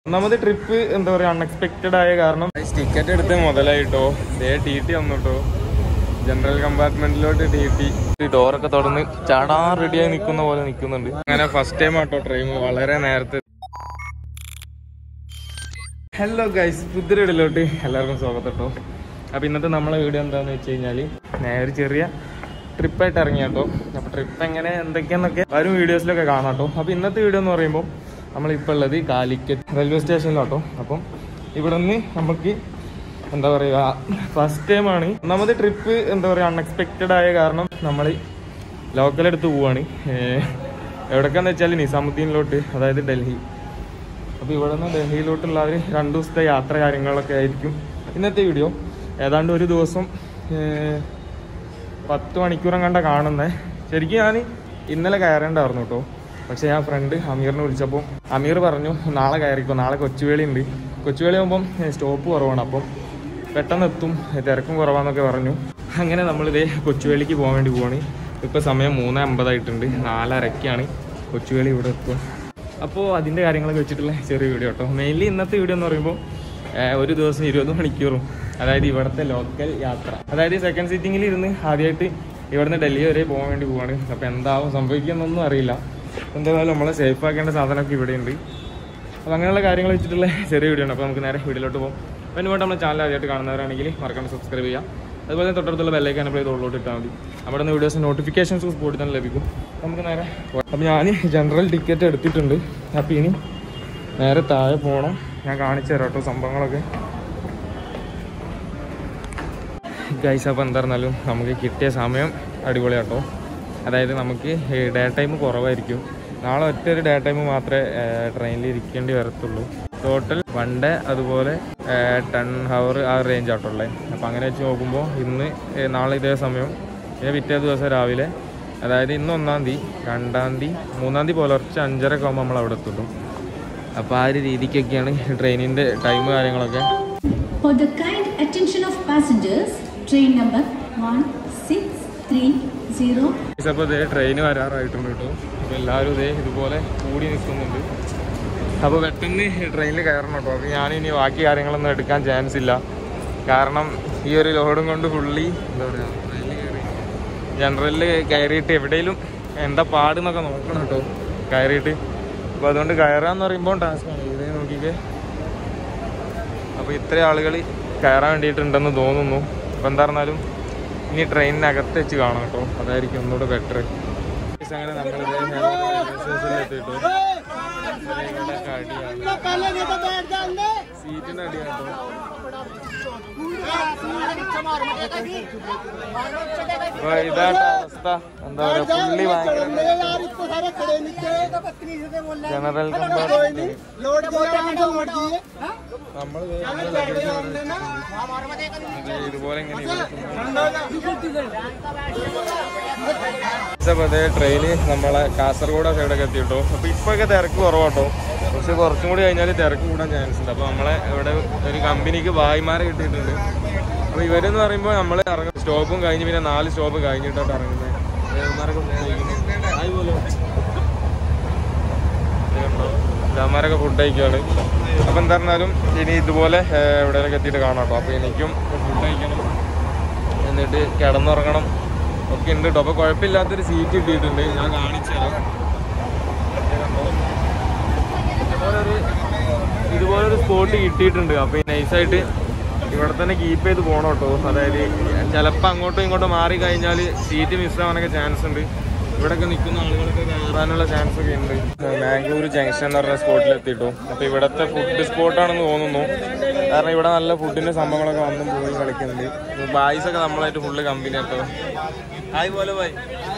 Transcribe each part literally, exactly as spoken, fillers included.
ഒന്നാമത് ട്രിപ്പ് എന്താ പറയുക അൺഎക്സ്പെക്റ്റഡ് ആയ കാരണം ടിക്കറ്റ് എടുത്ത് മുതലായിട്ടോ ദേ ടി ടി വന്നിട്ടോ ജനറൽ കമ്പാർട്ട്മെന്റിലോട്ട് ടി ടി ഡോറൊക്കെ തുറന്ന് ചാടാൻ റെഡിയായി നിൽക്കുന്ന പോലെ നിൽക്കുന്നുണ്ട്. അങ്ങനെ ഫസ്റ്റ് ടൈം ആട്ടോ ട്രെയിൻ വളരെ നേരത്തെ. ഹലോ ഗൈസ്, പുതിയ വീഡിയോയിലോട്ട് എല്ലാവർക്കും സ്വാഗതം കേട്ടോ. അപ്പോൾ ഇന്നത്തെ നമ്മളെ വീഡിയോ എന്താണെന്ന് വെച്ച് കഴിഞ്ഞാൽ നേരെ ചെറിയ ട്രിപ്പായിട്ട് ഇറങ്ങിയാട്ടോ. അപ്പോൾ ട്രിപ്പ് എങ്ങനെ എന്തൊക്കെയാന്നൊക്കെ വരും വീഡിയോസിലൊക്കെ കാണാം കേട്ടോ. അപ്പോൾ ഇന്നത്തെ വീഡിയോ എന്ന് പറയുമ്പോൾ നമ്മളിപ്പോൾ ഉള്ളത് കാലിക്കറ്റ് റെയിൽവേ സ്റ്റേഷനിലാട്ടോ. അപ്പം ഇവിടെ നിന്ന് നമുക്ക് എന്താ പറയുക ഫസ്റ്റ് ടൈമാണ്. ഒന്നാമത് ട്രിപ്പ് എന്താ പറയുക അൺഎക്സ്പെക്റ്റഡ് ആയ കാരണം നമ്മൾ ലോക്കലെടുത്ത് പോവാണ്. എവിടേക്കാന്ന് വെച്ചാൽ നിസാമുദ്ദീനിലോട്ട്, അതായത് ഡൽഹി. അപ്പോൾ ഇവിടെ നിന്ന് ഡൽഹിയിലോട്ടുള്ള ഒരു രണ്ട് ദിവസത്തെ യാത്ര കാര്യങ്ങളൊക്കെ ആയിരിക്കും ഇന്നത്തെ വീഡിയോ. ഏതാണ്ട് ഒരു ദിവസം പത്ത് മണിക്കൂറും കണ്ട കാണുന്നത്. ശരിക്കും ഞാൻ ഇന്നലെ കയറേണ്ടായിരുന്നു കേട്ടോ. പക്ഷേ ഞാൻ ഫ്രണ്ട് അമീറിനെ വിളിച്ചപ്പോൾ അമീർ പറഞ്ഞു നാളെ കയറിക്കോ, നാളെ കൊച്ചുവേളി ഉണ്ട്. കൊച്ചുവേളി ആകുമ്പം സ്റ്റോപ്പ് കുറവാണ്, അപ്പം പെട്ടെന്ന് എത്തും, തിരക്കും കുറവാന്നൊക്കെ പറഞ്ഞു. അങ്ങനെ നമ്മളിതേ കൊച്ചുവേളിക്ക് പോകാൻ വേണ്ടി പോവാണ്. ഇപ്പോൾ സമയം മൂന്ന് അമ്പതായിട്ടുണ്ട്, നാലരയ്ക്കാണ് കൊച്ചുവേളി ഇവിടെ എത്തും. അപ്പോൾ അതിൻ്റെ കാര്യങ്ങളൊക്കെ വെച്ചിട്ടുള്ള ചെറിയ വീഡിയോ കേട്ടോ. മെയിൻലി ഇന്നത്തെ വീഡിയോ എന്ന് പറയുമ്പോൾ ഒരു ദിവസം ഇരുപത് മണിക്കൂറും, അതായത് ഇവിടുത്തെ ലോക്കൽ യാത്ര, അതായത് സെക്കൻഡ് സീറ്റിങ്ങിൽ ഇരുന്ന് ആദ്യമായിട്ട് ഇവിടുന്ന് ഡൽഹി വരെ പോകാൻ വേണ്ടി പോവാണ്. അപ്പോൾ എന്താവും സംഭവിക്കുന്നൊന്നും അറിയില്ല. എന്തായാലും നമ്മളെ സേഫ് ആക്കേണ്ട സാധനമൊക്കെ ഇവിടെയുണ്ട്. അപ്പോൾ അങ്ങനെയുള്ള കാര്യങ്ങൾ വെച്ചിട്ടുള്ള ചെറിയ വീഡിയോ ഉണ്ട്. അപ്പോൾ നമുക്ക് നേരെ വീഡിയോയിലോട്ട് പോകും. അതിന് വേണ്ടി നമ്മുടെ ചാനൽ ആദ്യമായിട്ട് കാണുന്നവരാണെങ്കിൽ മറക്കാണ്ട് സബ്സ്ക്രൈബ് ചെയ്യാം. അതുപോലെ തൊട്ടടുത്തുള്ള ബെല്ലൈക്കൻ പ്ലേ തോളിലോട്ട് ഇട്ടാൽ മതി. അവിടെ നിന്ന് വീഡിയോസ് നോട്ടിഫിക്കേഷൻസ് സ്പോട്ടിൽ തന്നെ ലഭിക്കും. നമുക്ക് നേരെ അപ്പോൾ ഞാൻ ജനറൽ ടിക്കറ്റ് എടുത്തിട്ടുണ്ട്. അപ്പോൾ ഇനി നേരെ താഴെ പോകണം. ഞാൻ കാണിച്ചു തരാം കേട്ടോ സംഭവങ്ങളൊക്കെ ഗൈസ്. അപ്പോൾ എന്തായിരുന്നാലും നമുക്ക് കിട്ടിയ സമയം അടിപൊളിയാട്ടോ. അതായത് നമുക്ക് ഡേ ടൈം കുറവായിരിക്കും. നാളെ ഒറ്റ ഒരു ഡേ ടൈം മാത്രമേ ട്രെയിനിൽ ഇരിക്കേണ്ടി വരത്തുള്ളൂ. ടോട്ടൽ വൺ ഡേ അതുപോലെ ടെൻ ഹവർ ആ റേഞ്ച് ആട്ടുള്ളത്. അപ്പോൾ അങ്ങനെ വെച്ച് നോക്കുമ്പോൾ ഇന്ന് നാളെ ഇതേ സമയം, പിന്നെ പിറ്റേ ദിവസം രാവിലെ, അതായത് ഇന്ന് ഒന്നാം തീയതി, രണ്ടാം തീയതി, മൂന്നാം തീയതി പുലർച്ചെ അഞ്ചരക്കെ ആകുമ്പോൾ നമ്മൾ അവിടെ എത്തുള്ളൂ. അപ്പോൾ ആ ഒരു രീതിക്കൊക്കെയാണ് ട്രെയിനിൻ്റെ ടൈം കാര്യങ്ങളൊക്കെ. For the kind attention of passengers, train number one six three zero. അപ്പോൾ ഇതേ ട്രെയിൻ വരാറായിട്ടുണ്ട് കേട്ടോ. അപ്പോൾ എല്ലാവരും ഇതേ ഇതുപോലെ കൂടി നിൽക്കുന്നുണ്ട്. അപ്പോൾ പെട്ടെന്ന് ട്രെയിനിൽ കയറണം കേട്ടോ. അപ്പോൾ ഞാനിനി ബാക്കി കാര്യങ്ങളൊന്നും എടുക്കാൻ ചാൻസ് ഇല്ല. കാരണം ഈ ഒരു ലോഡും കൊണ്ട് ഫുള്ളി എന്താ പറയുക ട്രെയിനിൽ കയറി ജനറലിൽ കയറിയിട്ട് എവിടെയെങ്കിലും എന്താ പാടെന്നൊക്കെ നോക്കണം കേട്ടോ കയറിയിട്ട്. അപ്പോൾ അതുകൊണ്ട് കയറാന്ന് പറയുമ്പോൾ ടാസ്ക്കാണ്. ഇതേ നോക്കിക്കേ. അപ്പോൾ ഇത്രയും ആളുകൾ കയറാൻ വേണ്ടിയിട്ടുണ്ടെന്ന് തോന്നുന്നു. അപ്പോൾ എന്താ പറഞ്ഞാലും ഇനി ട്രെയിനിനകത്ത് വെച്ച് കാണാം കേട്ടോ, അതായിരിക്കും ഒന്നുകൂടെ ബെറ്റർ. അങ്ങനെ നമ്മളിത് എത്തിയിട്ടു സീറ്റിൻ്റെ അടിയാട്ടോ. അപ്പൊ ഇതാണ് അവസ്ഥ. എന്താ പറയാ പുള്ളി ഭയങ്കര ജനറൽ കമ്പാർട്ട്മെന്റ്. നമ്മള് ഇതുപോലെ അതേ ട്രെയിന് നമ്മളെ കാസർഗോഡ് സൈഡൊക്കെ എത്തിയിട്ടോ. അപ്പൊ ഇപ്പൊക്കെ തിരക്ക് കുറവാട്ടോ, പക്ഷെ കുറച്ചും കൂടി കഴിഞ്ഞാൽ തിരക്ക് കൂടാൻ ചാൻസ് ഉണ്ട്. അപ്പൊ നമ്മളെ ഇവിടെ ഒരു കമ്പനിക്ക് ഭായിമാരെ കിട്ടിയിട്ടുണ്ട്. അപ്പൊ ഇവരെന്ന് പറയുമ്പോൾ നമ്മൾ ഇറങ്ങും സ്റ്റോപ്പും കഴിഞ്ഞ് പിന്നെ നാല് സ്റ്റോപ്പ് കഴിഞ്ഞിട്ടാണ് ഇറങ്ങുന്നത്. ഇവന്മാരൊക്കെ ഫുഡ് കഴിക്കുകയാണ്. അപ്പം എന്താ പറഞ്ഞാലും ഇനി ഇതുപോലെ എവിടെയൊക്കെ എത്തിയിട്ട് കാണാം കേട്ടോ. അപ്പോൾ എനിക്കും ഫുഡ് കഴിക്കണം, എന്നിട്ട് കിടന്നുറങ്ങണം ഒക്കെ ഉണ്ട് കേട്ടോ. അപ്പോൾ കുഴപ്പമില്ലാത്തൊരു സീറ്റ് കിട്ടിയിട്ടുണ്ട്, ഞാൻ കാണിച്ചു തരാം. ഇതുപോലൊരു ഇതുപോലൊരു സ്പോട്ട് കിട്ടിയിട്ടുണ്ട്. അപ്പോൾ ഈ നൈസായിട്ട് ഇവിടെ തന്നെ കീപ്പ് ചെയ്ത് പോകണം കേട്ടോ. അതായത് ചിലപ്പോൾ അങ്ങോട്ടും ഇങ്ങോട്ടും മാറി കഴിഞ്ഞാൽ സീറ്റ് മിസ്സാവാനൊക്കെ ചാൻസ് ഉണ്ട്. ഇവിടെയൊക്കെ നിൽക്കുന്ന ആളുകൾക്ക് കയറാനുള്ള ചാൻസ് ഒക്കെ ഉണ്ട്. മാംഗ്ലൂർ ജംഗ്ഷൻ എന്ന് പറഞ്ഞ സ്പോട്ടിൽ എത്തിയിട്ടു. അപ്പോൾ ഇവിടുത്തെ ഫുഡ് സ്പോട്ടാണെന്ന് തോന്നുന്നു. കാരണം ഇവിടെ നല്ല ഫുഡിൻ്റെ സംഭവങ്ങളൊക്കെ വന്നും പോയി കളിക്കുന്നുണ്ട്. ബായ്സ് ഒക്കെ നമ്മളായിട്ട് ഫുള്ള് കമ്പനി കേട്ടോ. ഹായ് പോലെ ബായ്.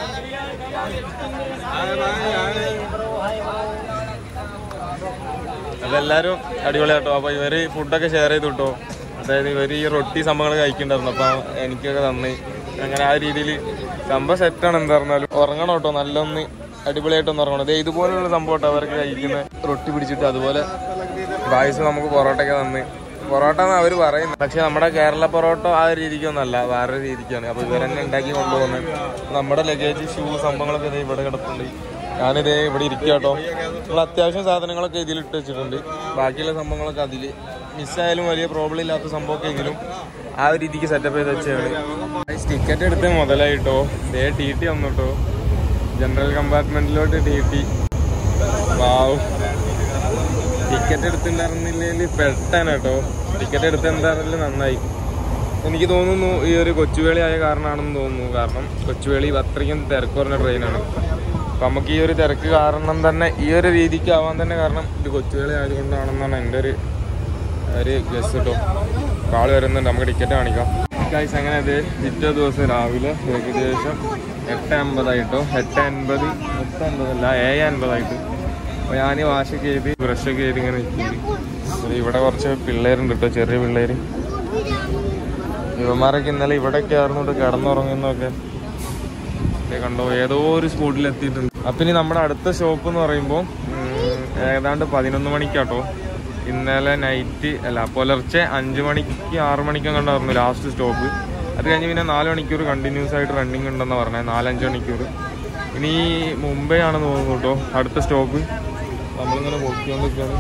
അതെല്ലാവരും അടിപൊളിയാട്ടോ. അപ്പോൾ ഇവർ ഫുഡൊക്കെ ഷെയർ ചെയ്തു കിട്ടോ. അതായത് ഇവർ ഈ റൊട്ടി സംഭവങ്ങൾ കഴിക്കുന്നുണ്ടായിരുന്നു. അപ്പോൾ എനിക്കൊക്കെ തന്ന് അങ്ങനെ ആ രീതിയിൽ സംഭവം സെറ്റാണ്. എന്താ പറഞ്ഞാലും ഉറങ്ങണം കേട്ടോ, നല്ലൊന്ന് അടിപൊളിയായിട്ടൊന്ന് ഉറങ്ങണം. അതെ ഇതുപോലുള്ള സംഭവം കേട്ടോ അവർക്ക് കഴിക്കുന്ന റൊട്ടി പിടിച്ചിട്ട്. അതുപോലെ ബായ്സ് നമുക്ക് പൊറോട്ടയൊക്കെ തന്ന്. പൊറോട്ട എന്ന് അവർ പറയുന്നത്, പക്ഷെ നമ്മുടെ കേരള പൊറോട്ട ആ ഒരു രീതിക്കൊന്നല്ല, വേറൊരു രീതിക്കാണ്. അപ്പോൾ ഇവരെന്നെ ഉണ്ടാക്കി കൊണ്ടുപോകുന്നത്. നമ്മുടെ ലഗേജ് ഷൂ സംഭവങ്ങളൊക്കെ ഇവിടെ കിടപ്പുണ്ട്. ഞാനിതേ ഇവിടെ ഇരിക്കുക കേട്ടോ. നമ്മൾ അത്യാവശ്യം സാധനങ്ങളൊക്കെ ഇതിലിട്ട് വെച്ചിട്ടുണ്ട്. ബാക്കിയുള്ള സംഭവങ്ങളൊക്കെ അതിൽ മിസ്സായാലും വലിയ പ്രോബ്ലം ഇല്ലാത്ത സംഭവമൊക്കെ എങ്കിലും ആ ഒരു രീതിക്ക് സെറ്റപ്പ് ചെയ്ത് വെച്ചാണ്. ടിക്കറ്റ് എടുത്ത് മുതലായിട്ടോ. ദേ ടി ടി വന്നു കേട്ടോ. ജനറൽ കമ്പാർട്ട്മെന്റിലോട്ട് ടി ടി. വാവ്, ടിക്കറ്റ് എടുത്തിട്ടുണ്ടായിരുന്നില്ലെങ്കിൽ പെട്ടെന്ന് കേട്ടോ. ടിക്കറ്റ് എടുത്ത് എന്താണെങ്കിലും നന്നായി. എനിക്ക് തോന്നുന്നു ഈ ഒരു കൊച്ചുവേളി ആയ കാരണമാണെന്ന് തോന്നുന്നു. കാരണം കൊച്ചുവേളി അത്രയ്ക്കും തിരക്ക് കുറഞ്ഞ ട്രെയിനാണ്. അപ്പം നമുക്ക് ഈ ഒരു തിരക്ക് കാരണം തന്നെ ഈ ഒരു രീതിക്ക് ആവാൻ തന്നെ കാരണം ഇത് കൊച്ചുവേളി ആയതുകൊണ്ടാണെന്നാണ് എൻ്റെ ഒരു ഒരു ഗസ് കേട്ടോ. ആൾ വരുന്നുണ്ട്, നമുക്ക് ടിക്കറ്റ് കാണിക്കാം. ഗൈസ് അങ്ങനെ അത് പിറ്റേ ദിവസം രാവിലെ ഏകദേശം എട്ട് അമ്പതായിട്ടോ. എട്ട് അൻപത് എട്ട് അൻപതല്ല ഏഴ് അൻപതായിട്ട്. അപ്പോൾ ഞാൻ വാഷൊക്കെ ചെയ്ത് ബ്രഷൊക്കെ ചെയ്ത് ഇങ്ങനെ നിൽക്കുന്നത്. ഇവിടെ കുറച്ച് പിള്ളേരുണ്ട് കേട്ടോ, ചെറിയ പിള്ളേർ. ഇവന്മാരൊക്കെ ഇന്നലെ ഇവിടെയൊക്കെ ആയിരുന്നുകൊണ്ട് കിടന്നുറങ്ങുന്നതൊക്കെ കണ്ടോ. ഏതോ ഒരു സ്പോട്ടിൽ എത്തിയിട്ടുണ്ട്. അപ്പം ഇനി നമ്മുടെ അടുത്ത ഷോപ്പ് എന്ന് പറയുമ്പോൾ ഏതാണ്ട് പതിനൊന്ന് മണിക്കാട്ടോ. ഇന്നലെ നൈറ്റ് അല്ല പുലർച്ചെ അഞ്ച് മണിക്ക് ആറ് മണിക്കും കണ്ടായിരുന്നു ലാസ്റ്റ് സ്റ്റോപ്പ്. അത് കഴിഞ്ഞ് പിന്നെ നാല് മണിക്കൂർ കണ്ടിന്യൂസ് ആയിട്ട് റണ്ണിങ് ഉണ്ടെന്ന് പറഞ്ഞത്. നാലഞ്ച് മണിക്കൂർ. ഇനി മുംബൈ ആണെന്ന് തോന്നുന്നു കേട്ടോ അടുത്ത സ്റ്റോപ്പ്. നമ്മളിങ്ങനെ നോക്കിക്കൊണ്ടിരിക്കുകയാണ്.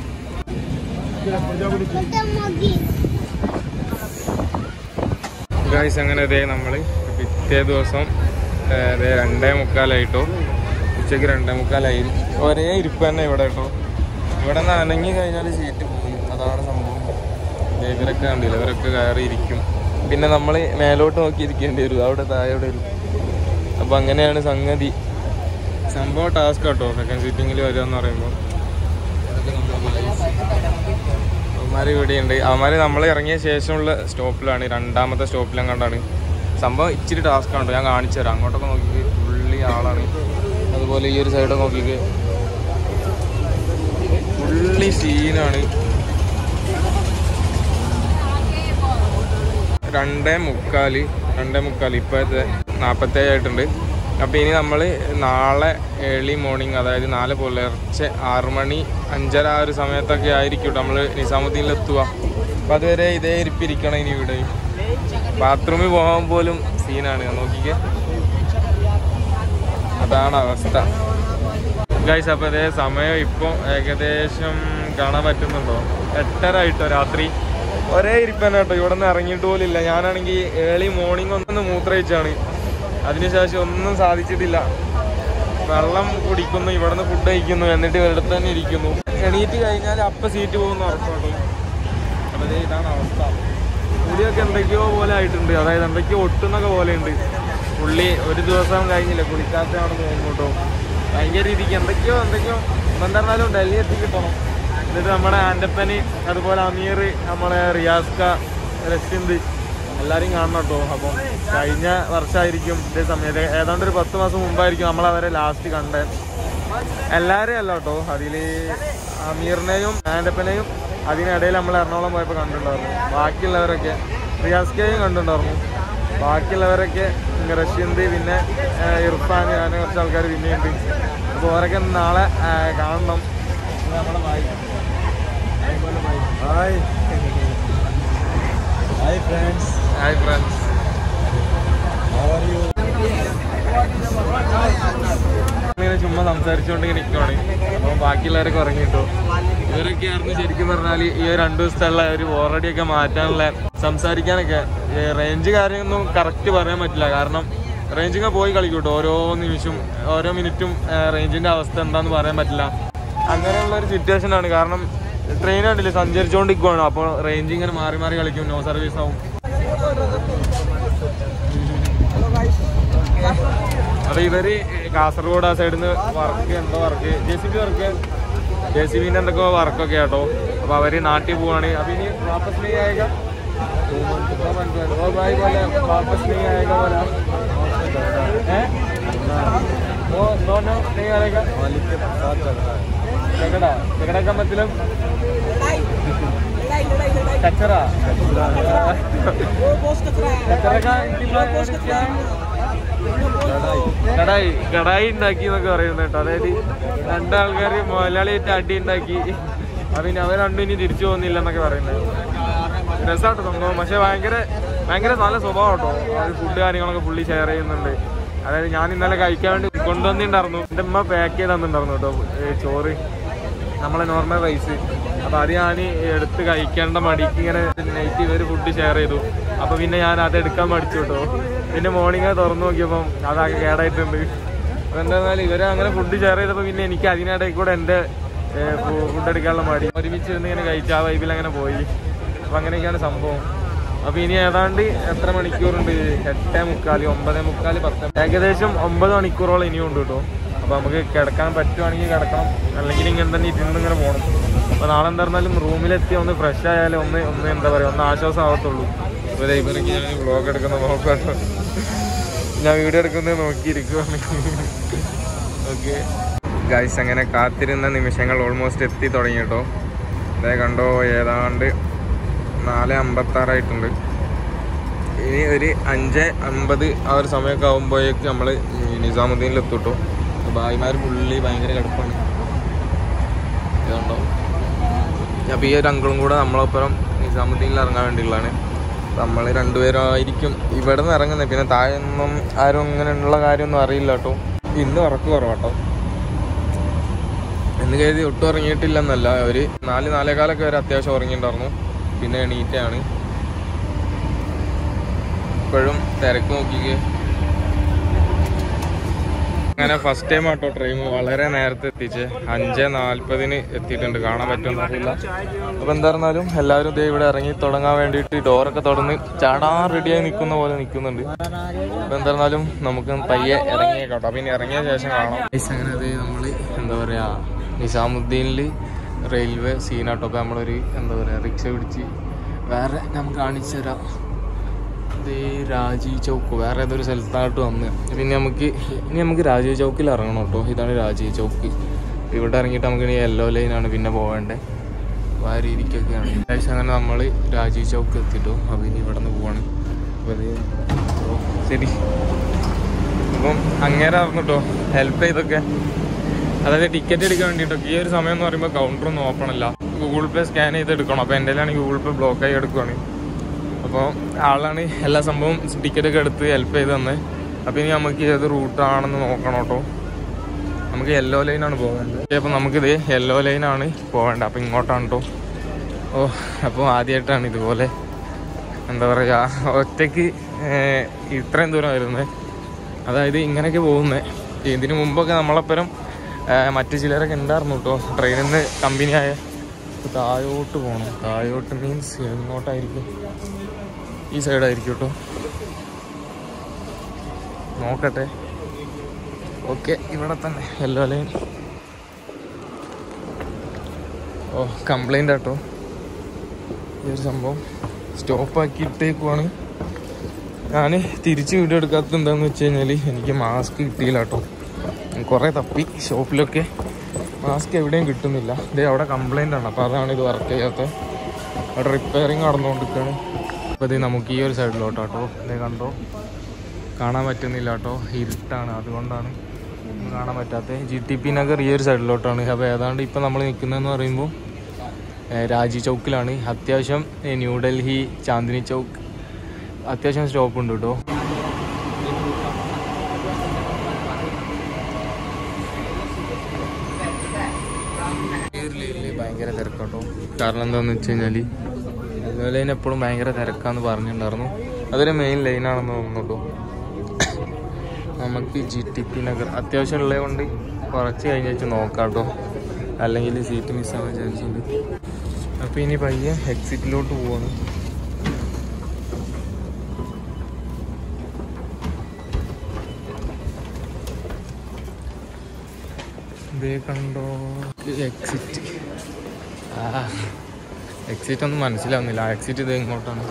ഗൈസ് അങ്ങനെ അതേ നമ്മൾ പിറ്റേ ദിവസം അതേ രണ്ടേ മുക്കാലായിട്ടോ. ഉച്ചയ്ക്ക് രണ്ടേ മുക്കാലായി. ഒരേ ഇരിപ്പ് തന്നെ ഇവിടെ കേട്ടോ. ഇവിടെ നിന്ന് അനങ്ങി കഴിഞ്ഞാൽ സീറ്റ് പോകും. അതാണ് സംഭവം. ഇവരൊക്കെ കണ്ടില്ല, ഇവരൊക്കെ കയറി ഇരിക്കും. പിന്നെ നമ്മൾ മേലോട്ട് നോക്കി ഇരിക്കേണ്ടി വരും. അവിടെ താഴെ വരും. അപ്പം അങ്ങനെയാണ് സംഗതി. സംഭവം ടാസ്ക് കേട്ടോ സെക്കൻഡ് സീറ്റിങ്ങിൽ വരിക എന്ന് പറയുമ്പോൾ. അവന്മാർ ഇവിടെയുണ്ട്. അവന്മാർ നമ്മൾ ഇറങ്ങിയ ശേഷമുള്ള സ്റ്റോപ്പിലാണ്, രണ്ടാമത്തെ സ്റ്റോപ്പിലും കണ്ടാണ്. സംഭവം ഇച്ചിരി ടാസ്ക് ആണ്. ഞാൻ കാണിച്ചു തരാം. അങ്ങോട്ടൊക്കെ നോക്കിക്ക് ഫുള്ളി ആളാണ്. അതുപോലെ ഈ ഒരു സൈഡൊക്കെ നോക്കിക്ക് ഫുള്ളി സീനാണ്. രണ്ടേ മുക്കാല് രണ്ടേ മുക്കാൽ ഇപ്പോഴത്തെ നാൽപ്പത്തേഴായിട്ടുണ്ട്. അപ്പോൾ ഇനി നമ്മൾ നാളെ ഏർലി മോർണിംഗ്, അതായത് നാളെ പുലർച്ചെ ആറ് മണി അഞ്ചര ആ ഒരു സമയത്തൊക്കെ ആയിരിക്കും നമ്മൾ നിസാമുദ്ദീനിലെത്തുക. അപ്പം അതുവരെ ഇതേ ഇരിപ്പിരിക്കണം. ഇനി ഇവിടെ ബാത്റൂമിൽ പോകാൻ പോലും സീനാണ്. നോക്കിക്കേ, അതാണ് അവസ്ഥ ഗൈസ്. അപ്പോൾ ഇതേ സമയം ഇപ്പോൾ ഏകദേശം കാണാൻ പറ്റുന്നുണ്ടോ? എട്ടര ആയിട്ടോ രാത്രി. ഒരേ ഇരിപ്പന്നെ കേട്ടോ. ഇവിടെ നിന്ന് ഇറങ്ങിയിട്ട് പോലും ഇല്ല. ഞാനാണെങ്കിൽ ഏർലി മോർണിംഗ് ഒന്നൊന്ന് മൂത്രയിച്ചാണ്. അതിനുശേഷം ഒന്നും സാധിച്ചിട്ടില്ല. വെള്ളം കുടിക്കുന്നു, ഇവിടെ നിന്ന് ഫുഡ് കഴിക്കുന്നു, എന്നിട്ട് ഇവിടെ തന്നെ ഇരിക്കുന്നു. എണീറ്റ് കഴിഞ്ഞാൽ അപ്പം സീറ്റ് പോകുന്ന ഉറപ്പാണ്. അപ്പോൾ ഇതാണ് അവസ്ഥ. മുടിയൊക്കെ എന്തൊക്കെയോ പോലെ ആയിട്ടുണ്ട്. അതായത് എന്തൊക്കെയോ ഒട്ടുന്നൊക്കെ പോലെ ഉണ്ട്. പുള്ളി ഒരു ദിവസം കഴിഞ്ഞില്ല, കുളിക്കാത്തതാണെന്ന് തോന്നുന്നു കേട്ടോ. ഭയങ്കര രീതിക്ക് എന്തൊക്കെയോ എന്തൊക്കെയോ എന്തായിരുന്നാലും ഡൽഹി എത്തി കിട്ടണം. എന്നിട്ട് നമ്മുടെ ആൻ്റപ്പന്, അതുപോലെ അമീർ, നമ്മളെ റിയാസ്ക, റസിന്ദ് എല്ലാവരെയും കാണണം കേട്ടോ. അപ്പം കഴിഞ്ഞ വർഷമായിരിക്കും ഇതേ സമയത്ത്, ഏതാണ്ട് ഒരു പത്ത് മാസം മുമ്പായിരിക്കും നമ്മളവരെ ലാസ്റ്റ് കണ്ടത്. എല്ലാവരെയും അല്ല കേട്ടോ. അതിൽ അമീറിനെയും ആൻ്റപ്പനെയും അതിനിടയിൽ നമ്മൾ എറണാകുളം പോയപ്പോൾ കണ്ടിട്ടുണ്ടായിരുന്നു. ബാക്കിയുള്ളവരൊക്കെ റിയാസ്കയും കണ്ടിട്ടുണ്ടായിരുന്നു. ബാക്കിയുള്ളവരൊക്കെ റഷ്യന്ത്, പിന്നെ ഇർഫാൻ, അങ്ങനെ കുറച്ച് ആൾക്കാർ പിന്നെയുണ്ട്. അപ്പോൾ അവരൊക്കെ നാളെ കാണണം. നമ്മളെ hi hi hi friends hi friends ഇങ്ങനെ ചുമ്മാ സംസാരിച്ചുകൊണ്ടിങ്ങനെ നിൽക്കുവാണ്. അപ്പോൾ ബാക്കിയുള്ളവരൊക്കെ ഉറങ്ങിയിട്ടോ. ഇവരൊക്കെയായിരുന്നു ശരിക്കും പറഞ്ഞാൽ ഈ രണ്ടു ദിവസത്തുള്ള ഒരു ബോറടിയൊക്കെ മാറ്റാനുള്ള, സംസാരിക്കാനൊക്കെ. റേഞ്ച് കാര്യമൊന്നും കറക്റ്റ് പറയാൻ പറ്റില്ല. കാരണം റേഞ്ചിങ്ങ് പോയി കളിക്കൂട്ടോ. ഓരോ നിമിഷം ഓരോ മിനിറ്റും റേഞ്ചിൻ്റെ അവസ്ഥ എന്താണെന്ന് പറയാൻ പറ്റില്ല. അങ്ങനെയുള്ളൊരു സിറ്റുവേഷനാണ്. കാരണം ട്രെയിൻ കണ്ടില്ലേ സഞ്ചരിച്ചുകൊണ്ടിരിക്കുവാണ്. അപ്പോൾ റേഞ്ച് ഇങ്ങനെ മാറി മാറി കളിക്കും. നോ സർവീസ് ആവും. അപ്പോൾ ഇവര് കാസർഗോഡ് ആ സൈഡിൽ നിന്ന് വർക്ക്, എന്തോ work, J C B work, J C ബിൻ്റെ എന്തൊക്കെ വർക്കൊക്കെ കേട്ടോ. അപ്പോൾ അവർ നാട്ടിൽ പോവാണ്. അപ്പോൾ ഇനി വാപ്പസ് നീ ആയേഗ ഓ ഭായി പോലെ വാപ്പസ് നീ ആയേഗ പോലെ वो दोनों नहीं आएगा मालिक के साथ चल रहा है झगड़ा झगड़ा का मतलब कचरा वो बॉस कचरा है कचरा का क्या കടായി കടായി ഉണ്ടാക്കി എന്നൊക്കെ പറയുന്നത് കേട്ടോ. അതായത് രണ്ടാൾക്കാർ മലയാളിയായിട്ട് അടി ഉണ്ടാക്കി. അതിന് അവർ രണ്ടും ഇനി തിരിച്ചു പോകുന്നില്ല എന്നൊക്കെ പറയുന്നത്. രസമാട്ടോ സംഭവം. പക്ഷെ ഭയങ്കര ഭയങ്കര നല്ല സ്വഭാവം കേട്ടോ. അത് ഫുഡ് കാര്യങ്ങളൊക്കെ പുള്ളി ഷെയർ ചെയ്യുന്നുണ്ട്. അതായത് ഞാൻ ഇന്നലെ കഴിക്കാൻ വേണ്ടി കൊണ്ടുവന്നിട്ടുണ്ടായിരുന്നു. എൻ്റെ അമ്മ പാക്ക് ചെയ്ത് തന്നിട്ടുണ്ടായിരുന്നു കേട്ടോ ചോറ്, നമ്മളെ നോർമൽ റൈസ്. അപ്പോൾ അത് ഞാൻ എടുത്ത് കഴിക്കേണ്ട മടിക്ക് ഇങ്ങനെ നൈറ്റ് ഇവർ ഫുഡ് ഷെയർ ചെയ്തു. അപ്പോൾ പിന്നെ ഞാൻ അത് എടുക്കാൻ മടിച്ചു കേട്ടോ. പിന്നെ മോർണിംഗ് തുറന്നു നോക്കിയപ്പം അതാകെ കേടായിട്ടുണ്ട്. അപ്പോൾ എന്തായാലും ഇവരെ അങ്ങനെ ഫുഡ് ഷെയർ ചെയ്തപ്പോൾ പിന്നെ എനിക്ക് അതിനിടയിൽ കൂടെ എൻ്റെ ഫുഡ് എടുക്കാനുള്ള മടി ഒരുമിച്ചിരുന്ന് ഇങ്ങനെ കഴിച്ച ആ വൈബിൽ അങ്ങനെ പോയി. അപ്പം അങ്ങനെയൊക്കെയാണ് സംഭവം. അപ്പോൾ ഇനി ഏതാണ്ട് എത്ര മണിക്കൂറുണ്ട്? എട്ടേ മുക്കാൽ ഒമ്പതേ മുക്കാൽ പത്ത് ഏകദേശം ഒമ്പത് മണിക്കൂറോളം ഇനിയും ഉണ്ട് കേട്ടോ. അപ്പോൾ നമുക്ക് കിടക്കാൻ പറ്റുവാണെങ്കിൽ കിടക്കണം, അല്ലെങ്കിൽ ഇങ്ങനെ തന്നെ ഇരുന്നിങ്ങനെ പോകണം. അപ്പോൾ നാളെ എന്താ പറഞ്ഞാലും റൂമിലെത്തി ഒന്ന് ഫ്രഷ് ആയാലും ഒന്ന് ഒന്ന് എന്താ പറയുക ഒന്ന് ആശ്വാസം ആവത്തുള്ളൂ. ഇപ്പോൾ ഇവരൊക്കെ ഞാൻ വ്ളോഗ് എടുക്കുന്ന നോക്കാട്ടോ, ഞാൻ വീഡിയോ എടുക്കുന്നത് നോക്കിയിരിക്കുവാണ്. ഓക്കെ ഗൈസ്, അങ്ങനെ കാത്തിരുന്ന നിമിഷങ്ങൾ ഓൾമോസ്റ്റ് എത്തി തുടങ്ങി കേട്ടോ. ഇതേ കണ്ടോ, ഏതാണ്ട് നാല് അമ്പത്താറായിട്ടുണ്ട്. ഇനി ഒരു അഞ്ച് അമ്പത് ആ ഒരു സമയമൊക്കെ ആകുമ്പോഴേക്ക് നമ്മൾ നിസാമുദ്ദീനിൽ എത്തുട്ടോ. ഭായിമാർ പുള്ളി ഭയങ്കര കിടപ്പാണ് ഇതുണ്ടോ. അപ്പോൾ ഈ ഒരു അങ്കിളും കൂടെ നമ്മളൊപ്പരം നിസാമുദ്ദീനിൽ ഇറങ്ങാൻ വേണ്ടിയുള്ളതാണ്. നമ്മൾ രണ്ടുപേരായിരിക്കും ഇവിടെ നിന്ന് ഇറങ്ങുന്നത്. പിന്നെ താഴെ ഒന്നും ആരും അങ്ങനെയുള്ള കാര്യമൊന്നും അറിയില്ല കേട്ടോ. ഇന്ന് ഉറക്ക് കുറവാട്ടോ. എന്ന് കരുതി ഒട്ടും ഉറങ്ങിയിട്ടില്ലെന്നല്ല, ഒരു നാല് നാലേകാലൊക്കെ വരെ അത്യാവശ്യം ഉറങ്ങിയിട്ടുണ്ടായിരുന്നു. പിന്നെ എണീറ്റാണ്. ഇപ്പോഴും തിരക്ക് നോക്കിക്കേ. അങ്ങനെ ഫസ്റ്റ് ടൈം ആട്ടോ ട്രെയിൻ വളരെ നേരത്തെ എത്തിച്ച് അഞ്ച് നാൽപ്പതിന് എത്തിയിട്ടുണ്ട്. കാണാൻ പറ്റുമെന്ന് അറിയില്ല. അപ്പോൾ എന്തായിരുന്നാലും എല്ലാവരും ഇതേ ഇവിടെ ഇറങ്ങി തുടങ്ങാൻ വേണ്ടിയിട്ട് ഡോറൊക്കെ തുറന്ന് ചാടാൻ റെഡിയായി നിൽക്കുന്ന പോലെ നിൽക്കുന്നുണ്ട്. അപ്പോൾ എന്തായിരുന്നാലും നമുക്ക് പയ്യെ ഇറങ്ങിയേക്കാട്ടോ. അപ്പം ഇനി ഇറങ്ങിയ ശേഷം കാണാം. അങ്ങനെ അതേ നമ്മൾ എന്താ പറയുക നിസാമുദ്ദീനിൽ റെയിൽവേ സീനാട്ടോ. അപ്പോൾ നമ്മളൊരു എന്താ പറയുക റിക്ഷ പിടിച്ച് വേറെ നമുക്ക് കാണിച്ചു തരാം. ഇത് രാജീവ് ചൗക്ക് വേറെ ഏതൊരു സ്ഥലത്തായിട്ട് വന്ന് പിന്നെ നമുക്ക് ഇനി നമുക്ക് രാജീവ് ചൗക്കിൽ ഇറങ്ങണം കേട്ടോ. ഇതാണ് രാജീവ് ചൗക്ക്. ഇവിടെ ഇറങ്ങിയിട്ട് നമുക്ക് ഇനി യെല്ലോ ലൈനാണ് പിന്നെ പോവേണ്ടത്. അപ്പോൾ ആ രീതിക്കൊക്കെയാണ്. ഏകദേശം അങ്ങനെ നമ്മൾ രാജീവ് ചൗക്ക് എത്തിട്ടോ. അപ്പോൾ ഇനി ഇവിടെ നിന്ന് പോവാണ്. അപ്പോൾ അത് ശരി. അപ്പം അങ്ങനെ ആയിരുന്നു കേട്ടോ ഹെൽപ്പ് ചെയ്തൊക്കെ. അതായത് ടിക്കറ്റ് എടുക്കാൻ വേണ്ടിയിട്ടൊക്കെ ഈ ഒരു സമയം എന്ന് പറയുമ്പോൾ കൗണ്ടറൊന്നും ഓപ്പൺ അല്ല. ഗൂഗിൾ പേ സ്കാൻ ചെയ്ത് എടുക്കണം. അപ്പോൾ എൻ്റെ കയ്യിലാണെങ്കിൽ ഗൂഗിൾ പേ ബ്ലോക്കായി എടുക്കുവാണ്. അപ്പോൾ ആളാണ് എല്ലാ സംഭവം ടിക്കറ്റൊക്കെ എടുത്ത് ഹെൽപ്പ് ചെയ്ത് തന്നെ. അപ്പോൾ ഇനി നമുക്ക് ഏത് റൂട്ടാണെന്ന് നോക്കണം കേട്ടോ. നമുക്ക് യെല്ലോ ലൈനാണ് പോകേണ്ടത്. അപ്പോൾ നമുക്കിത് യെല്ലോ ലൈനാണ് പോകേണ്ടത്. അപ്പോൾ ഇങ്ങോട്ടാണ് കേട്ടോ. ഓ അപ്പോൾ ആദ്യമായിട്ടാണ് ഇതുപോലെ എന്താ പറയുക ഒറ്റയ്ക്ക് ഇത്രയും ദൂരം വരുന്നത്. അതായത് ഇങ്ങനെയൊക്കെ പോകുന്നത്. ഇതിന് മുമ്പൊക്കെ നമ്മളപ്പുറം മറ്റു ചിലരൊക്കെ ഉണ്ടായിരുന്നു കേട്ടോ. ട്രെയിനിൽ നിന്ന് കമ്പനിയായ താഴോട്ട് പോകണം. താഴോട്ട് മീൻസ് എങ്ങോട്ടായിരിക്കും? ഈ സൈഡായിരിക്കും കേട്ടോ. നോക്കട്ടെ. ഓക്കെ ഇവിടെ തന്നെ യെല്ലോ ലൈൻ. ഓ കംപ്ലൈൻ്റ് ആട്ടോ ഈ ഒരു സംഭവം. സ്റ്റോപ്പാക്കിയിട്ടേക്കുവാണ്. ഞാൻ തിരിച്ച് വീഡിയോ എടുക്കാത്തത് എന്താണെന്ന് വെച്ച് കഴിഞ്ഞാൽ എനിക്ക് മാസ്ക് കിട്ടിയില്ല കേട്ടോ. കുറേ തപ്പി ഷോപ്പിലൊക്കെ മാസ്ക് എവിടെയും കിട്ടുന്നില്ല. ഇതേ അവിടെ കംപ്ലൈൻ്റ് ആണ്. അപ്പോൾ അതാണ് ഇത് വർക്ക് ചെയ്യാത്തത്. അവിടെ റിപ്പയറിങ് നടന്നുകൊണ്ടിരിക്കുകയാണ്. അപ്പോൾ ഇത് നമുക്ക് ഈ ഒരു സൈഡിലോട്ടോ കേട്ടോ. ഇതേ കണ്ടോ, കാണാൻ പറ്റുന്നില്ല കേട്ടോ, ഇരുട്ടാണ്, അതുകൊണ്ടാണ് കാണാൻ പറ്റാത്തത്. ജി ടി പി നഗർ ഈ ഒരു സൈഡിലോട്ടാണ്. അപ്പോൾ ഏതാണ്ട് ഇപ്പം നമ്മൾ നിൽക്കുന്നതെന്ന് പറയുമ്പോൾ രാജി ചൗക്കിലാണ്. അത്യാവശ്യം ന്യൂഡൽഹി ചാന്ദിനി ചൗക്ക് അത്യാവശ്യം സ്റ്റോപ്പ് ഉണ്ട് കേട്ടോ. ഭയങ്കര തിരക്കാട്ടോ. കാരണം എന്താണെന്ന് വെച്ച് കഴിഞ്ഞാൽ യെല്ലോ ലൈൻ എപ്പോഴും ഭയങ്കര തിരക്കാന്ന് പറഞ്ഞിട്ടുണ്ടായിരുന്നു. അതൊരു മെയിൻ ലൈനാണെന്ന് തോന്നുന്നു കേട്ടോ. നമുക്ക് ജി ടി പി നഗർ അത്യാവശ്യം ഉള്ളത് കൊണ്ട് കുറച്ച് കഴിഞ്ഞ് വെച്ച് നോക്കാം കേട്ടോ, അല്ലെങ്കിൽ സീറ്റ് മിസ്സാവാൻ ചാൻസ് ഉണ്ട്. അപ്പോൾ ഇനി പയ്യെ എക്സിറ്റിലോട്ട് പോവാണ്. ഇതേ കണ്ടോ എക്സിറ്റ്. ആ എക്സിറ്റ് ഒന്നും മനസ്സിലാവുന്നില്ല. എക്സിറ്റ് ഇത് ഇങ്ങോട്ടാണ്.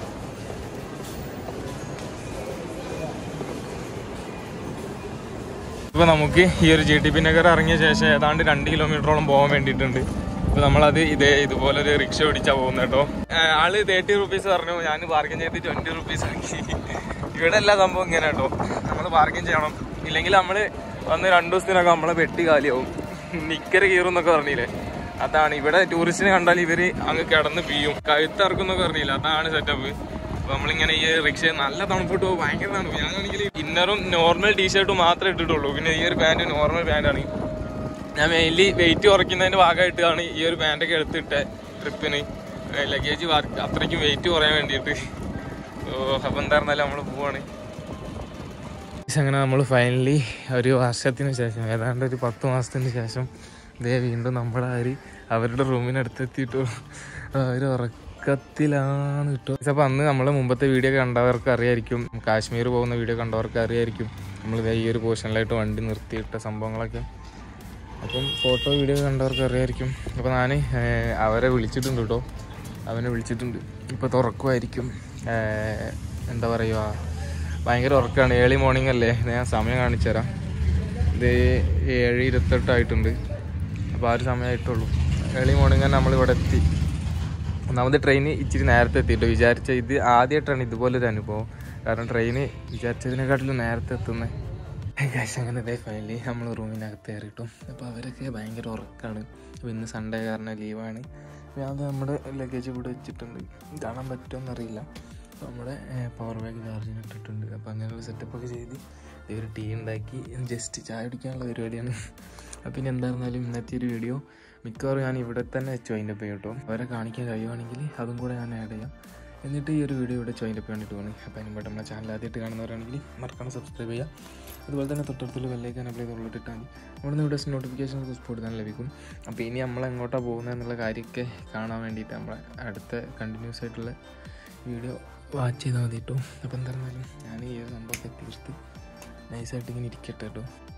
ഇപ്പോൾ നമുക്ക് ഈ ഒരു ജി ടി പി നഗർ ഇറങ്ങിയ ശേഷം ഏതാണ്ട് രണ്ട് കിലോമീറ്ററോളം പോകാൻ വേണ്ടിയിട്ടുണ്ട്. അപ്പോൾ നമ്മളത് ഇതേ ഇതുപോലൊരു റിക്ഷ പിടിച്ചാൽ പോകുന്നത് കേട്ടോ. ആള് തേർട്ടി റുപ്പീസ് പറഞ്ഞു, ഞാൻ പാർക്കിംഗ് ചെയ്ത് ട്വൻറ്റി റുപ്പീസ് ആക്കി. ഇവിടെ എല്ലാ സംഭവം ഇങ്ങനെ കേട്ടോ. നമ്മൾ പാർക്കിംഗ് ചെയ്യണം, ഇല്ലെങ്കിൽ നമ്മൾ വന്ന് രണ്ടു ദിവസത്തിനൊക്കെ നമ്മളെ പെട്ടി കാലിയാവും. നിക്കര കീറും എന്നൊക്കെ പറഞ്ഞില്ലേ, അതാണ്. ഇവിടെ ടൂറിസ്റ്റിനെ കണ്ടാൽ ഇവർ അങ്ങ് കിടന്ന് പിയും, കഴുത്തിറക്കും എന്നൊക്കെ പറഞ്ഞില്ല, അതാണ് സെറ്റപ്പ്. അപ്പോൾ നമ്മളിങ്ങനെ ഈ റിക്ഷ നല്ല തണുപ്പിട്ട് പോകും, ഭയങ്കര തണുപ്പ്. ഞാനാണെങ്കിൽ ഇന്നറും നോർമൽ ടീഷർട്ടും മാത്രമേ ഇട്ടിട്ടുള്ളൂ. പിന്നെ ഈ ഒരു പാൻറ്റ് നോർമൽ പാൻറ്റാണ്. ഞാൻ മെയിൻലി വെയിറ്റ് കുറയ്ക്കുന്നതിൻ്റെ ഭാഗമായിട്ടാണ് ഈ ഒരു പാൻറ്റൊക്കെ എടുത്തിട്ട് ട്രിപ്പിന് ലഗേജ് അത്രയ്ക്കും വെയിറ്റ് കുറയാൻ വേണ്ടിയിട്ട്. ഓ അപ്പോൾ എന്തായിരുന്നാലും നമ്മൾ പോവാണ്. അങ്ങനെ നമ്മൾ ഫൈനലി ഒരു വർഷത്തിന് ശേഷം, ഏതാണ്ട് ഒരു പത്ത് മാസത്തിന് ശേഷം ഇതേ വീണ്ടും നമ്മളാര് അവരുടെ റൂമിനടുത്തെത്തിയിട്ടു. അവർ ഉറക്കത്തിലാണ് കിട്ടും. അപ്പോൾ അന്ന് നമ്മൾ മുമ്പത്തെ വീഡിയോ കണ്ടവർക്ക് അറിയായിരിക്കും, കാശ്മീർ പോകുന്ന വീഡിയോ കണ്ടവർക്ക് അറിയായിരിക്കും നമ്മൾ ഈ ഒരു പോർഷനിലായിട്ട് വണ്ടി നിർത്തിയിട്ട സംഭവങ്ങളൊക്കെ. അപ്പം ഫോട്ടോ വീഡിയോ കണ്ടവർക്ക് അറിയായിരിക്കും. അപ്പോൾ ഞാൻ അവരെ വിളിച്ചിട്ടുണ്ട് കേട്ടോ, അവനെ വിളിച്ചിട്ടുണ്ട്. ഇപ്പോൾ തുറക്കുമായിരിക്കും. എന്താ പറയുക, ഭയങ്കര ഉറക്കമാണ്. ഏർലി മോർണിംഗ് അല്ലേ, ഞാൻ സമയം കാണിച്ചു തരാം. ഇത് ഏഴ് ഇരുപത്തെട്ടായിട്ടുണ്ട്. അപ്പോൾ ആ ഒരു സമയമായിട്ടുള്ളൂ. ഏർലി മോർണിംഗ് തന്നെ നമ്മളിവിടെ എത്തി. ഒന്നാമത് ട്രെയിൻ ഇച്ചിരി നേരത്തെ എത്തിയിട്ട് വിചാരിച്ച ഇത് ആദ്യമായിട്ടാണ് ഇതുപോലൊരു അനുഭവം. കാരണം ട്രെയിന് വിചാരിച്ചതിനെക്കാട്ടിലും നേരത്തെ എത്തുന്നത്. കാശ് അങ്ങനെ ഇതേ ഫൈനലി നമ്മൾ റൂമിനകത്ത് കയറിയിട്ടും. അപ്പോൾ അവരൊക്കെ ഭയങ്കര ഉറക്കമാണ്. അപ്പോൾ ഇന്ന് സൺഡേ കാരണം ലീവാണ്. ഞാൻ നമ്മുടെ ലഗേജ് ഇവിടെ വെച്ചിട്ടുണ്ട്, കാണാൻ പറ്റുമെന്നറിയില്ല. അപ്പോൾ നമ്മുടെ പവർ ബാങ്ക് ചാർജിന് ഇട്ടിട്ടുണ്ട്. അപ്പോൾ അങ്ങനെയുള്ള സെറ്റപ്പൊക്കെ ചെയ്ത് ഒരു ടീ ഉണ്ടാക്കി ജസ്റ്റ് ചായ കുടിക്കാനുള്ള പരിപാടിയാണ്. അപ്പോൾ പിന്നെ എന്തായിരുന്നാലും ഇന്നത്തെ ഒരു വീഡിയോ മിക്കവാറും ഞാൻ ഇവിടെ തന്നെ ജോയിൻ്റ് അപ്പ് ചെയ്യും കേട്ടോ. അവരെ കാണിക്കാൻ കഴിയുവാണെങ്കിൽ അതും കൂടെ ഞാൻ ആഡ് ചെയ്യാം. എന്നിട്ട് ഈ ഒരു വീഡിയോ ഇവിടെ ജോയിൻ്റ് അപ്പ് വേണ്ടിയിട്ട് പോകണം. അപ്പോൾ അതിന് വേണ്ടി നമ്മുടെ ചാനൽ ആദ്യമായിട്ട് കാണുന്നവരാണെങ്കിൽ മറക്കാതെ സബ്സ്ക്രൈബ് ചെയ്യുക. അതുപോലെ തന്നെ തൊട്ടടുത്തുള്ള ബെല്ലൈക്കൻ അപ്ലൈ ചെയ്തുള്ളിട്ടാൽ അവിടെ നിന്ന് വീഡിയോസ് നോട്ടിഫിക്കേഷൻസ് സ്പോട്ട് തന്നെ ലഭിക്കും. അപ്പോൾ ഇനി നമ്മൾ എങ്ങോട്ടാണ് പോകുന്നത് എന്നുള്ള കാര്യമൊക്കെ കാണാൻ വേണ്ടിയിട്ട് നമ്മളെ അടുത്ത കണ്ടിന്യൂസ് ആയിട്ടുള്ള വീഡിയോ വാച്ച് ചെയ്താൽ മതി കേട്ടോ. അപ്പോൾ എന്തായിരുന്നാലും ഞാൻ ഈ ഒരു സംഭവമൊക്കെ തീർത്ത് നൈസായിട്ട് ഇങ്ങനെ ഇരിക്കട്ടെ കേട്ടോ.